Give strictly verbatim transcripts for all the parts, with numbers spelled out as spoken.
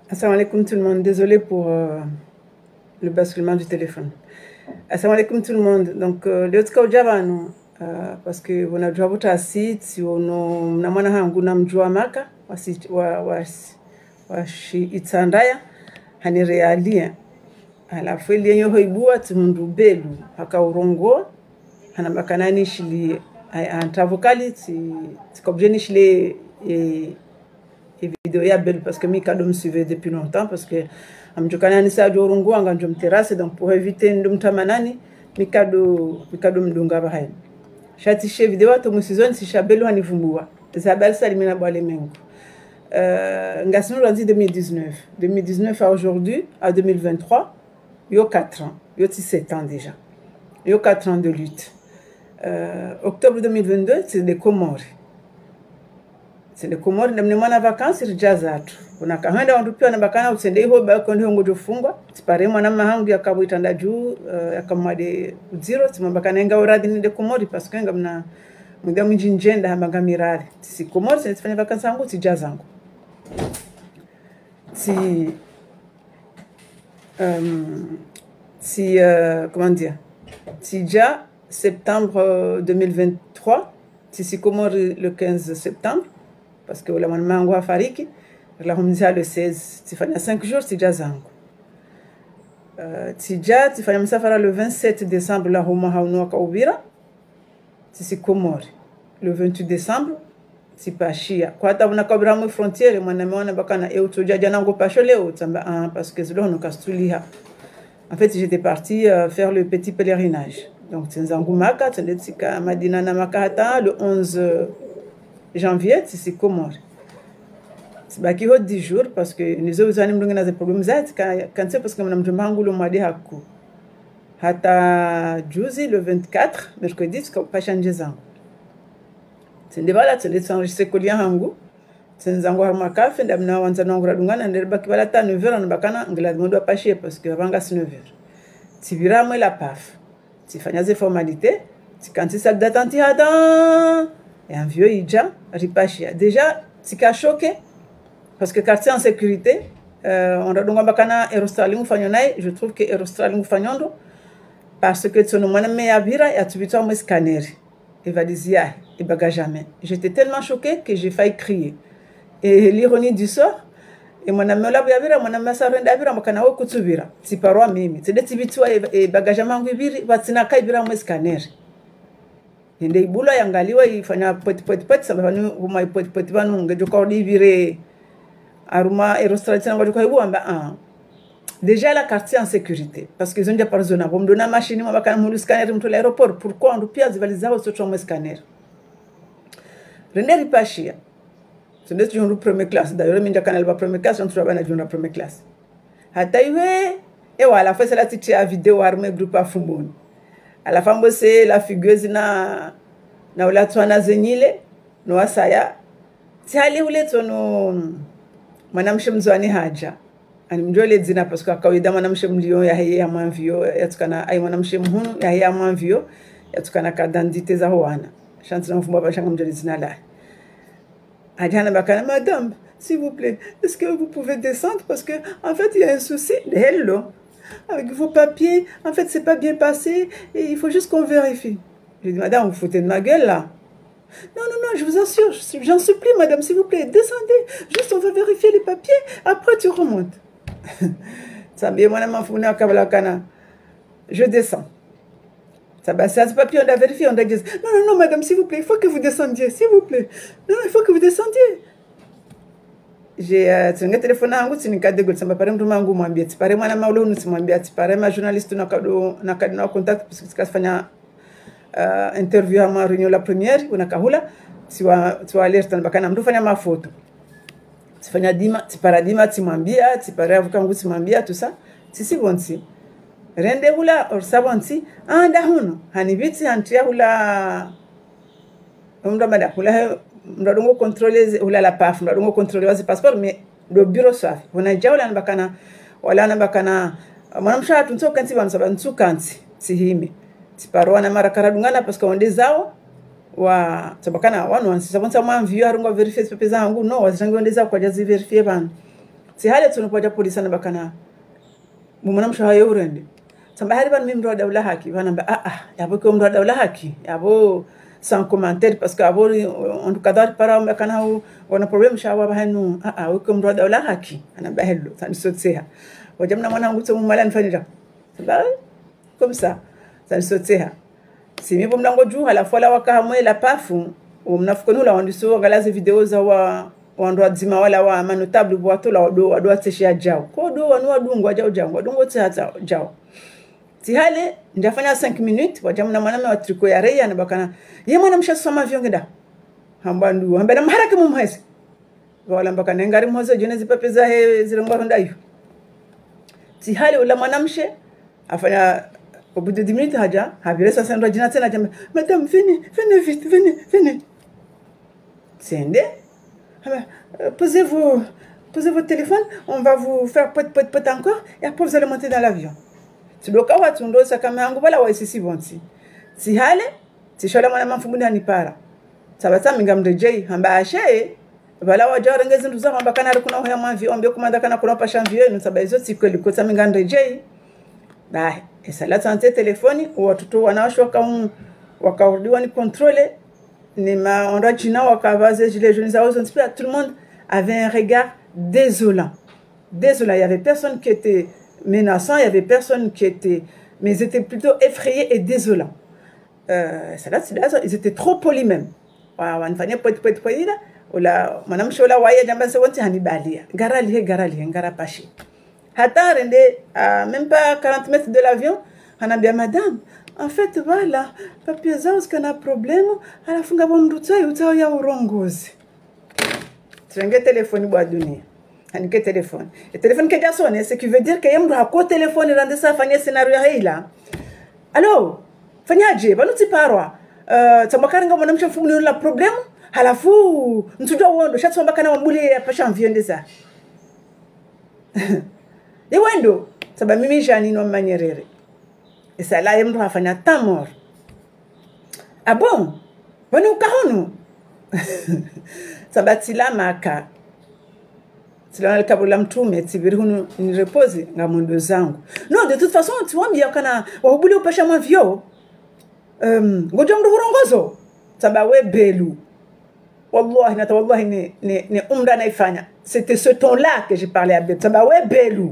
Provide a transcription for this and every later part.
Assalamu alaikum tout le monde, désolé pour euh, le basculement du téléphone. Assalamu alaikum tout le monde. Donc leo tukaujava no uh, parce que unajua vuta sit si uno mnamwana hangu namjua maka wasi wa wasi washi itsandaya hani realia alafu ile yenyo hoibua tumundu belu haka urongo hana makanani shili antavokali ti tikobjeni shili e et vidéo ya belle parce que mi kado me suivait depuis longtemps parce que amjokana ni sa jorongo anga njom terrasse donc pour éviter ndum tamanani mi kado mi kado mdunga bahai shati she vidéo to musizoni si shabelo anivumbua Isabelle Salimina Boale Mengo euh ngasino lundi deux mille dix-neuf deux mille dix-neuf à aujourd'hui à deux mille vingt-trois yo quatre ans yo sept ans déjà yo quatre ans de lutte euh octobre deux mille vingt-deux c'est des Comores. C'est les Comores ndamne mwana vacances rijazatu unakahenda wandu pia na bakana usende ho ba ko ndongo jofungwa tipare mwana mahangu yakabwitanda juu uh, yakamade zero timambakana nga uradi ni de Comores parce que ngamna muda mjinjenda hamba mirale si Comores c'est fanya vacances zangu tijazangu si um, si uh, comment dire si ja septembre deux mille vingt-trois si si Comores le quinze septembre parce que la manmango a fariki la humza le seize tifanya cinq jours tija zangu uh, tija tifanya msafara le vingt-sept décembre la huma hauno kaubira tisi Comores le vingt-huit décembre tipashia kwa hata una kabira mu frontiere mwana mwana bakana e utoja jana ngo pasho leo tamba ah, parce que zelo no kastuliha en fait j'étais partie euh, faire le petit pèlerinage donc tenzangu maka tendetsika madina na makata le onze janvier c'est Comores c'est baki ho dix jours parce que nous avons ani mdunga na des problèmes zati quand c'est parce que mnamtu mangu le mwadi haku hata juzi le vingt-quatre mercredi tuka pashanje zangu tende bala tende s'enregistrer kolia hangu tenzangu harma kafe ndamna wanza nongura dungana ndere baki bala ta neuf heures bakana ngila mondo apashie parce que vanga neuf heures tibira moi la paf tifanya des formalités tikanti salle d'attente hada et un vieux Ija, Ripachia. Déjà, c'est choqué, parce que quartier en sécurité, euh, on a donc bakana Erostraling Fanyonai, je trouve que Erostraling Fanyondo, parce que son nom est Abira et Atubito me scanner, et Vadizia, et Bagajame. J'étais tellement choquée que j'ai failli crier. Et l'ironie du sort, et mon ami la Abira, mon ami Sarenda Abira, mon canao Kutubira, c'est parois mimi, c'est des Tibito et Bagajame Angibiri, Vatina Kaibira me scanner. Nde ibula yangaliwa ifanya poti poti poti sababu huma poti poti banu ngejoka odivire aruma Erostrating ngojoka ibu amba ah déjà la quartier en sécurité parce qu'ils ont déjà par zone bon dona machine mo bakana mu scanner mto l'aéroport pourquoi on pia zivaliza au socho mo scanner René Ripachia c'est des gens de première classe d'ailleurs minja canal ba première classe on travaille na jona première classe hata iwe et voilà fait la petite vidéo armée groupe afumboni à la femme c'est la figueuse na na ula twana zenyile no asaya tali ule tono mwanamshe mzwani haja animjole dzina parce que kawaida mwanamshe mlio ya heye ya mwanvio yatukana ai mwanamshe mhunu ya heye ya mwanvio yatukana kadandite za hoana chance na mfumba bashanga mjole dzina la haja na bakana madame s'il vous plaît est-ce que vous pouvez descendre parce que en fait il y a un souci hello avec vos papiers, en fait, c'est pas bien passé et il faut juste qu'on vérifie. Je dis, madame, vous foutez de ma gueule là. Non, non, non, je vous assure, j'en supplie, madame, s'il vous plaît, descendez. Juste, on va vérifier les papiers, après tu remontes. Ça bien, mon ami, je descends. Ça va, c'est ce papier, on a vérifié, on a dit, non, non, non, madame, s'il vous plaît, il faut que vous descendiez, s'il vous plaît. Non, il faut que vous descendiez. J'ai tsunga téléphone yangu tinikade gol samba pare mtu mangu mwambie tipare mwana maulo nusimwambia tipare ma journaliste na kado na kadina contact parce que sikafanya uh, interview ama réunion la première unakahula siwa siwa alert bakana mtu fanya mafoto tifanya dima tipara dima timwambia tipare avukangu timwambia tout ça sisi bonsi rende hula or sabonsi anda huno hanibiti antia hula umda bada hula mradongo contrôler ou la P A F mradongo contrôler wazi passeport mais le bureau safi wana jawla nabakana wala nabakana mwanamsha tunso kanti banu sabantu tsukanti sihime tiparo na mara karadungana parce que on des zao wa tabakana wanu wansi sabonsa mwa envio arunga vérifier ce pesa hangu no wazango ndeza kwa jazi vérifier ban si hali tunapoja polisi na bakana mumana mshahayo urende samba hali ban mimro dawla haki bana ba ah ah yabo ko mro dawla haki yabo sans commentaire parce que abo on cadre para bakana wana problem shawa bahanu ah ah ko mro dawla haki ana bahelo tani sotseha wajamna mwanangu tso mumala nfanira samba comme ça tani sotseha si mimi mlango juu ala fola wakahamwe la pafu umnafukono la wandiso galaze video za wa wandwa dzima wala wa manotable bwato la do wadwa tshia jao ko do wanu wadungwa jao jao dongo tsata jao ti hale ndafanya cinq minutes wajamna mwaname wa triko ya reya na bakana ye mwana mshasoma vyongeda hambandu hambana maharaka mumhezi wala bakana ngari mhozo jenezi pepe za he zilongwa ndayo ti hale ula mwanamshe afanya au bout de dix minutes haja habire sa sandra jina tena jambe madame venez venez vite venez venez sende posez vos posez votre téléphone on va vous faire pot pot pot encore et après vous allez monter dans l'avion tu doka watu ndo sakama yangu bala wa sisi bonti si hale si shola mwana mfumuni hanipara sabata mingamrejei hamba ashe bala wajara ngezi nduza hamba kana kuna hoya mwavi ombe kumanda kana kuna pasha mvio ni sababu siku liko tamingamrejei bah et ça la santé téléphone watoto wanawashoka um wakarudiwa ni contrôler ni ma on rajina wakavaze les jeunes à tout le monde avait un regard désolant désolant il y avait personne qui était menaçant il y avait personne qui était mais ils étaient plutôt effrayés et désolants euh ça là ils étaient trop polis même wa wanafanya pot pot pot ila wala mwanamshola waya jamba se wonti hanibalia garali garali ngara pashi hata rende à même pas quarante mètres de l'avion on a bien madame en fait voilà papier zao skana problème alafunga bomruta utao ya urongozi trenge téléphone bwa dunia hanike téléphone et téléphone que jasone ce qui veut dire que yemru hako téléphone rende sa fanya scenario ya hila allo fanyaje baluti parwa euh tambakaringa mwanamsha mfumuni la problème halafu ntujwa wondo shatsomba kana wambuli ya pasha mviende za de wendo sababu mimi jani no manyerere et ça là yemru afanya tamor ah bon bani ukahonu sabatila maka sila kabula mtume tibiri hunu ni repose ngamondo zangu non de toute façon tu vois bien kana wahubuli upasha mavyo um ngoja mdu hurongozo sababu we belu wallahi na wallahi ni ni, ni umra naifanya c'était ce ton là que j'ai parlé à belu sababu we belu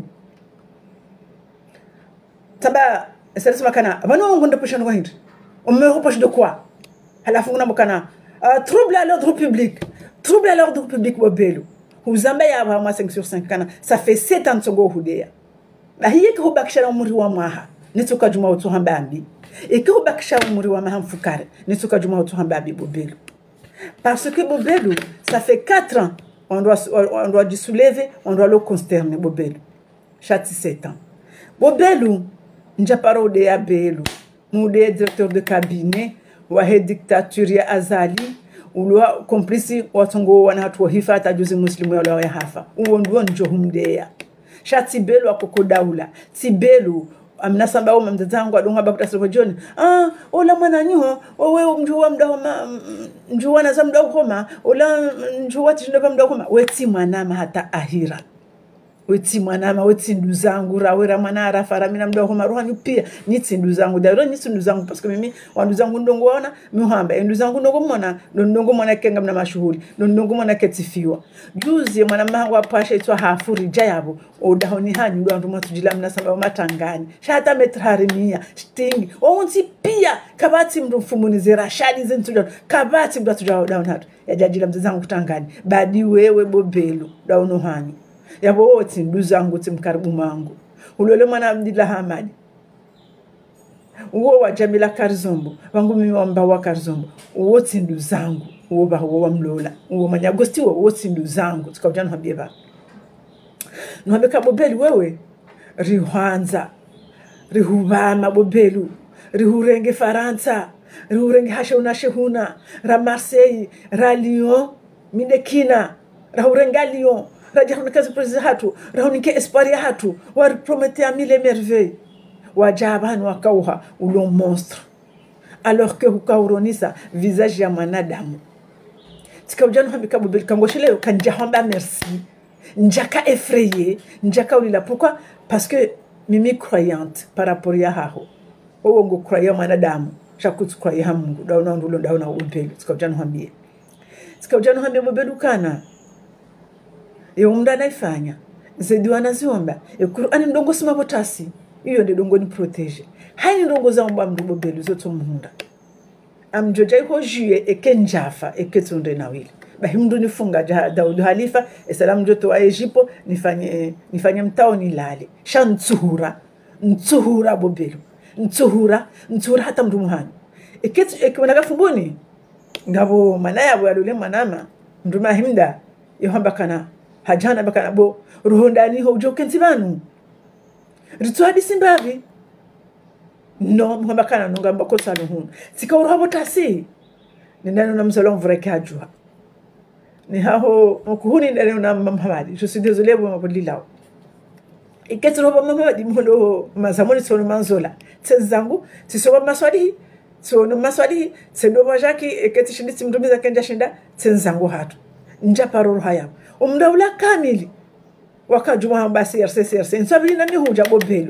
taba c'est ça kana bano ngonda pusha ngo hindi umme reproche de quoi halafu nguna mukana uh, trouble à l'ordre public trouble à l'ordre public wa belu uzamba ya ba cinq sur cinq kana ça fait sept ans ngo hudea na hiye ko bakisha umuri wa mwaha nituka juma utu hamba ambi et ko bakisha umuri wa maha mfukare nituka juma utu hamba ambi bobelu parce que bobelu ça fait quatre ans on doit on doit du soulever on doit le consterner bobelu chati sept ans bobelu njaparo de ya belu mude directeur de cabinet wa he dictature ya azali ulwa complice watongo wana hatu hifata juzi muslimu ya ya hafa uwo ndio njo humdeya shati belu akoko daula ti belu amna samba au mtazangu adonga bakuta soko joni ah ola mwana nyo wewe mjuwa mdahoma mjuwa na zamda homa ola mjuwa tindoka mda homa weti mwanama hata ahira weti mwanama weti nduzangu rawera mwana arafara mina mda homa rohanyu pia niti nduzangu daro niti nduzangu parce que mimi wanduzangu ndongo wana muhamba nduzangu ndongo mona ndongo mona kenga mna mashuhuri ndongo mona ketifiwa juzi mwana mahangwa pasha itwa hafuri jayabo odahoni hanyu ndo andu matujila mna samba matangani shata metrarimia stingi onti pia kabati mfumuni rashadi zintuja kabati mdu tuja down hatu ya jajila mzangu kutangani badi wewe bobelu dauno hanyu yabo woti nduzangu timkaribu mangu ulole mwana Abdullah Hamadi uwo wa Jamila Karzombo wangu mimi wamba wa Karzombo woti nduzangu uwo ba uwo mlola uwo manyagosti uwo woti nduzangu tukajana habiba nwabeka bobelu wewe rihwanza rihubama bobelu rihurenge Faransa rihurenge hasha unashehuna ra Marseille ra Lyon midekina rahurenge Lyon rajahuna kazi prezi hatu rahunike espoir hatu wa promettre mille merveilles wajabani wakauha ulo monstre alors que ukauronisa visage ya mwanadamu tikawjana hambika bobel kangoshile kanjahamba merci njaka effrayé, njaka ulila. Pourquoi? Parce que mimi croyante par rapport ya haho. Owo ngo croyant mwanadamu. Chakutu croyant Mungu. Dauna ndulo dauna ubelu. Tika ujanu hambie. Tika ujanu hambie mbelu kana. Yo mda naifanya. Zedi wanaziomba. E Qur'ani ndongo sima botasi. Iyo ndi dongo ni protege. Hai ndongo za mba mdu mbelu zoto muhunda. Amjoja iko juye eke njafa eke tunde na wili. Bahimdu nifunga Daudi Halifa esalamu joto wa Ejipo nifanye nifanye mtao nilale sha ntsuhura ntsuhura bobelu ntsuhura ntsuhura hata mndu muhani eketu ekibona gafumbuni ngabo manaya bo alule manama mndu mahimda yohamba kana hajana bakana bo ruhondani ho joke ntibanu ritwadi simbavi no muhamba kana nungamba ko saluhun sikawro botasi ninano namsalon vrai kajua ni haho okuhuni ndani na mamadi. Je suis désolé pour ma polilao. Et qu'est-ce que mamadi mono mazamoni sono manzola. Tenzangu tisoba maswadi sono maswadi sendo majaki eketi shindi timdumiza kenja shinda tenzangu hatu. Nja paroro haya. Umdaula kamili. Wakajuma hambasi R C C R C. Nsabili nani huja bobelu.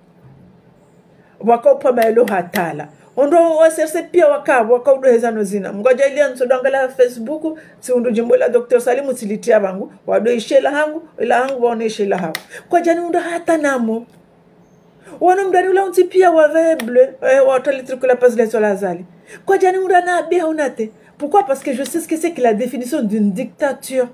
Wakopa maelo hatala. Ondo waserse pia wakabu wakaudo hezano zina. Mgoja ilia nsodangala Facebook si undu jimbo la Doctor Salimu tilitia bangu. Wado ishe la hangu, ila hangu waone ishe la hangu. Kwa jani unda hata namo. Wana mdari ula unti pia wave bleu. Eh, watalitrikula pasle sola zali. Kwa jani unda na abia unate. Pourquoi? Parce que je sais ce que c'est que la définition d'une dictature.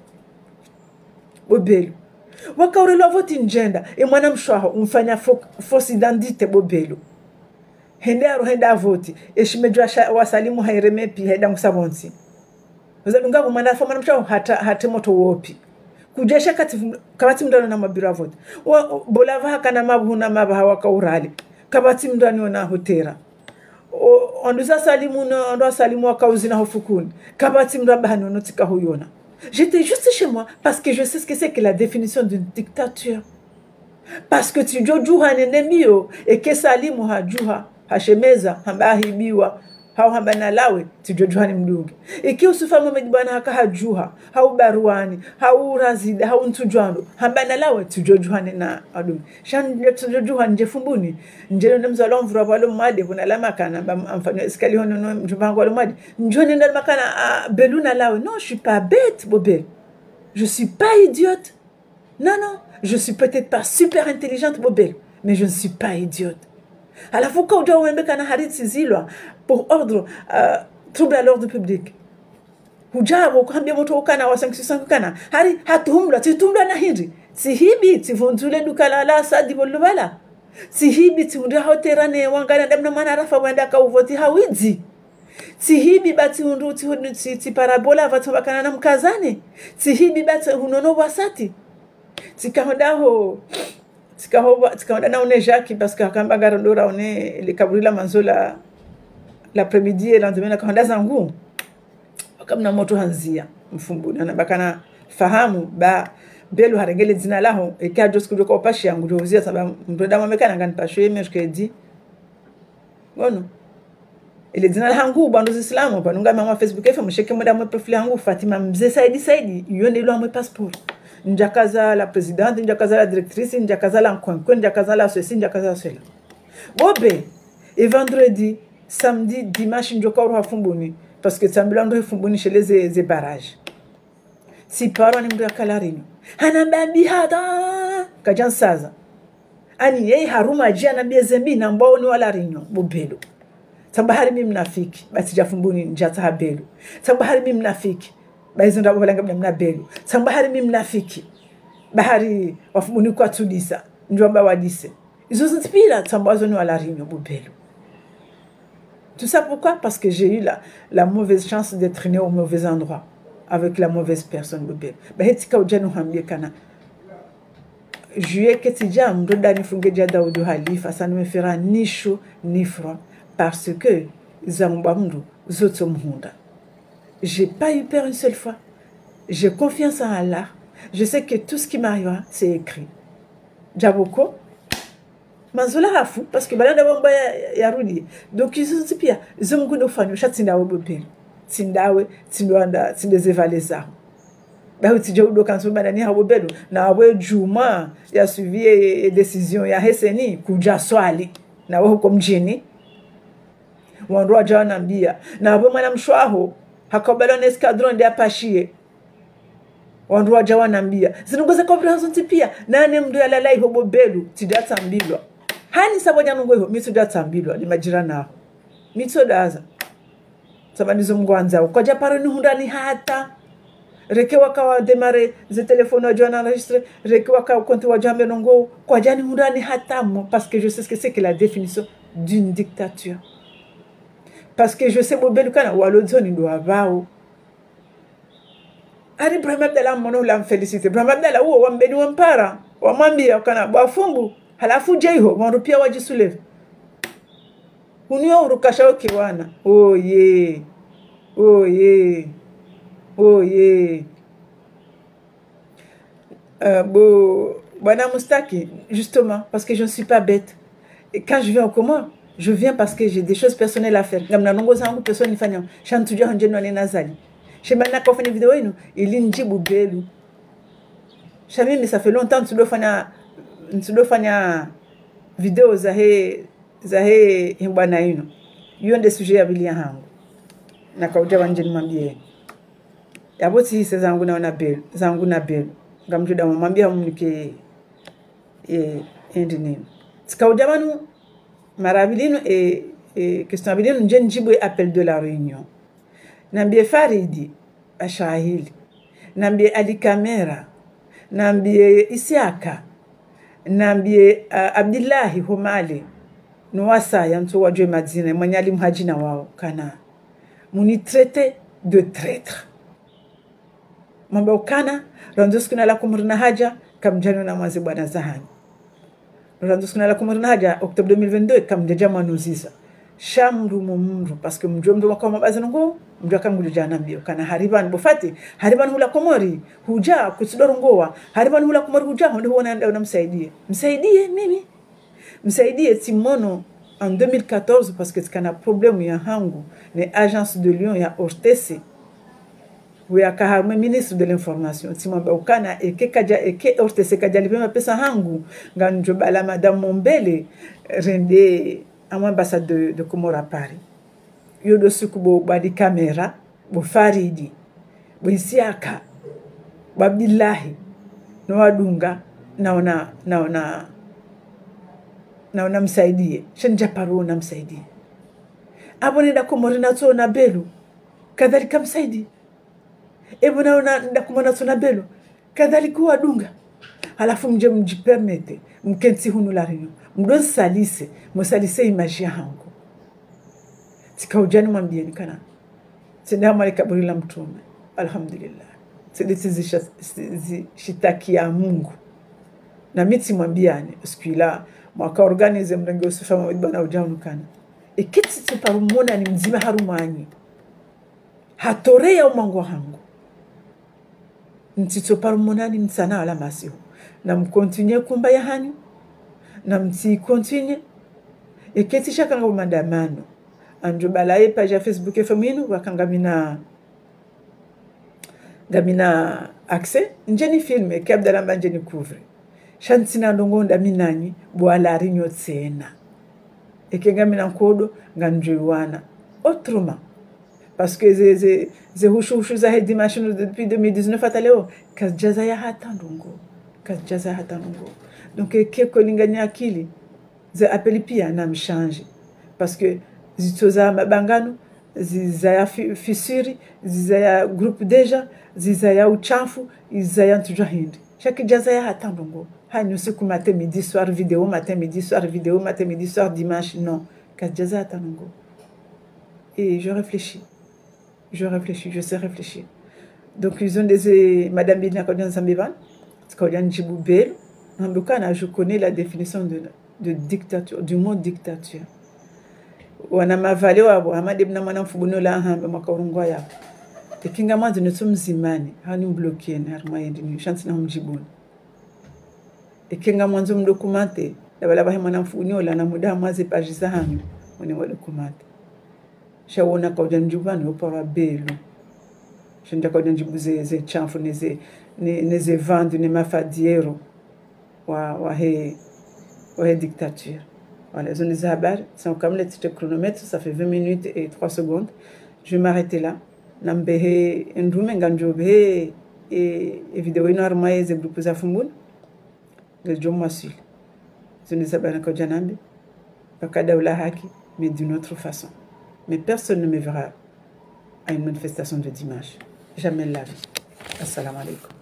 Bobelu. Wakaure lo voti njenda. E mwana mshwaho umfanya fosi dandite bobelu. Hende aro henda voti eshimejwa wasalimu haireme pi henda musabonsi uzadunga kumanda fama namsha hata hata moto wopi kujesha kati kabati mndano na mabira voti bolava kana mabuna mabaha wakaurali kabati mndano na hotera onduza salimu no ndo salimu wakauzina hofukuni kabati mndabano notika huyona. J'étais juste chez moi parce que je sais ce que c'est que la définition d'une dictature. Parce que tu jojuha nenemio et que salimu hajuha hashemeza hamba hibiwa hau hamba nalawe tijojuhani mdugi iki usufamu mejibana haka hajuha hau baruani hau razide hau ntujwano hamba nalawe tijojuhani na adumi shan tijojuhani njefumbuni njelo nemzo alomvura walo mwade kuna lama kana amfanyo iskali hono no mjubango walo mwade njone ndal makana beluna lawe. Non, je suis pas bête bobel, je suis pas idiote, non non, je suis peut-être pas super intelligente bobel, mais je ne suis pas idiote. À la fois quand on a kana harit zilwa pour ordre euh, trouble à l'ordre public hujabo kwambia moto ukana wa cinq cents kana hari hatumla titumla na hindi si hibi tivunzule dukala la sadi bolubala si hibi tiunda hoterane wangana demna mana rafa wenda ka uvoti hawidzi si hibi bati undu ti ti parabola vatu bakana na mkazane si hibi bati hunono wasati tikahondaho Tikahoba tikaonda na one Jacques parce que kamba garondora one le kaburila manzola l'après-midi et lendemain na kahonda zangu wakamna moto hanzia mfumbu na bakana fahamu ba belu harengele zina laho ekajo skudo ko pashi yangu dozia sababu mtoda mamekana ngani pashe mais je dis ngono ile zina langu bando islamu panunga mama Facebook efa msheke moda mo profile yangu Fatima mzee Saidi Saidi yone ilo mo passeport njakaza la présidente njakaza la directrice njakaza la nkwenkwe njakaza la ceci njakaza la cela bobe et vendredi samedi dimanche njoka ro hafumbuni parce que sambila ndo hafumbuni chez les les barrages si paro ni mdo kalarinyo hanambambi hata kajansaza ani yeye haruma jana bezembi na mbao ni wala rinyo bobelo tambahari mimi mnafiki basi jafumbuni njata habelo tambahari mimi mnafiki baizonda bobalanga mna belu sambahari mimi mnafiki bahari wafumuni kwa tudisa njomba wadise izo zintipira tambazo ni wala rinyo bobelo. Tout ça pourquoi? Parce que j'ai eu la, la mauvaise chance d'être né au mauvais endroit avec la mauvaise personne bobelo bahetika ujanu hambie kana juillet ketija mdoda nifungeja Daudi Halifa ça ne me fera ni chaud ni froid parce que zamba mdu zoto muhunda. J'ai pas eu peur une seule fois. J'ai confiance en Allah. Je sais que tout ce qui m'arrivera, c'est écrit. Djaboko. Manzola hafu, parce que balanda wamba ya rudi. Donc, ils sont pia. Ils ont beaucoup de fans. Chat sindawe bopel. Sindawe, sindoanda, sindezeva les armes. ba utije udo kanso badani habo belo na we juma ya suivi decision ya heseni kuja swali na we huko mjini wandu waja wanambia na we mwana mshwaho hakobelo na escadron de apashie wandu waja wanambia zinungoza comprehension pia nane mdu ya lalai hobo belu tidata mbilwa hani saboja nungo ho mitu data mbilwa ni majirani aho mitu daza sabanizo mgwanza kwa japaro ni hundani hata reke wakawa demare ze téléphone wa jana enregistré reke wakawa compte wa jambe nongo kwa jani hundani hata mo parce que je sais ce que c'est que la définition d'une dictature parce que je sais bobelu kana walozoni ndo avao ari Ibrahim Abdallah mono la félicité Ibrahim Abdallah huo wambeni wampara wamwambia kana bwafumbu halafu jeiho wanrupia wajisuleve unio urukashao kiwana oh yeah oh yeah oh yeah euh, bon Bwana Moustaki justement parce que je ne suis pas bête et quand je viens au Comores je viens parce que j'ai des choses personnelles à faire ngamna nongo zangu personne nifanya shantujua honjeno ni nazali shemana kwa fanya video yenu ili njibu belu shami mais ça fait longtemps tu dois fanya tu dois fanya video za he za he bwana yenu hiyo ndio sujet ya bilia hangu na kauja wanje nimwambie yaboti hisa zangu naona belu zangu na belu ngamjuda mwambia mnike eh endi nini sikauja wanu marabilino e e question abilino nje njibu appel de la réunion nambie Faridi ashahili nambie Ali Kamera nambie Isiaka nambie uh, Abdillahi Homale Nwasa ya mtu wajwe Madina mwanyali mhajina wao kana muni traité de traître mambo kana randuskuna la kumurna haja kamjano na mwazi bwana Zahani randuskuna la kumurna haja octobre deux mille vingt-deux kamjeja manuziza shamru mumru parce que mjombe mdo makoma bazango mdo kangu jana mbio kana hariban bofati hariban hula komori huja kutsidoro ngowa hariban hula komori huja ndio huona ndio namsaidie msaidie mimi msaidie Timono en deux mille quatorze parce que kana problème ya hangu ne agence de Lyon ya O R T C huya kahama ministre de l'information Timamba ukana eke kaja eke O R T C kaja lipema pesa hangu nganjo bala madame Mombele rende à ambassade de, de Comores à Paris. Yo do sukubo badi kamera, bo Faridi, bo Isiaka, bo Abdillahi, no wadunga, naona naona naona msaidie. Shenja paro na msaidie. Abone da Comores na to na belu. Kadhalika msaidie. Ebo naona da Comores na to na belu. Kadhalika wadunga. Halafu mje mjipermete mkensi hunu la reunion mdo salise musalise image yangu tikaujani mwambie nikana tenda mali kaburi la mtume alhamdulillah tsiditizi shitaki ya Mungu na miti mwambiane sikila mwaka organize mrenge usufa mabana ujamu kana ikiti tiparumona ni mzima harumanyi hatorea umango hangu ntito parumona ni msana ala masiho na mkontinue kumba ya hanyu na mti continue et keti chaka ngo mandamano anjo balaye page ya Facebook e faminu wakangamina gamina accès njeni filme kabdala manjeni couvre chantina ndongo ndaminani bwala rinyo tsena ekengamina nkodo nganjwana autrement parce que ze ze ze hushu hushu za dimanche depuis deux mille dix-neuf ataleo kajaza ya hatandongo kajaza hatandongo donc ke kolinganya akili ze appeli pia na mchange parce que zitoza mabangano zizaya fisiri zizaya groupe deja zizaya uchafu zizaya ntujahindi chaque jaza ya hatandongo hanyo siku matin midi soir vidéo matin midi soir vidéo matin midi soir dimanche non kajaza hatandongo et je réfléchis je réfléchis je sais réfléchir donc ils ont des madame Bina Kodian Zambivan Kodian Djiboubel Mbukana, je connais la définition de, de dictature, du mot dictature. Wana mavale wabo amade bna mwana mfubuno la hambe makarungwa ya. Tekinga mwanzo neto mzimani, hani mblokie na harma yendi ni shanti na mjibuni. Tekinga mwanzo mdokumante, labala bahe mwana mfubuno la na muda mwazi pajiza hanyu, mwene wa dokumante. Shawona kauja njubani upara belu. je ne sais pas si ze chanfu ne ze vendu ne mafadiero wa wa he wa he dictature. Voilà, zone des habari, c'est comme le petit chronomètre, ça fait vingt minutes et trois secondes. Je vais m'arrêter là. Nambehe ndume nganjobe et vidéo ino armaye ze groupe za fumbun. Le jomma sul. Zone des habari ko janambi. Pakada ula haki, mais d'une autre façon. Mais personne ne me verra à une manifestation de dimanche. Jamais de la vie. Assalamu alaikum.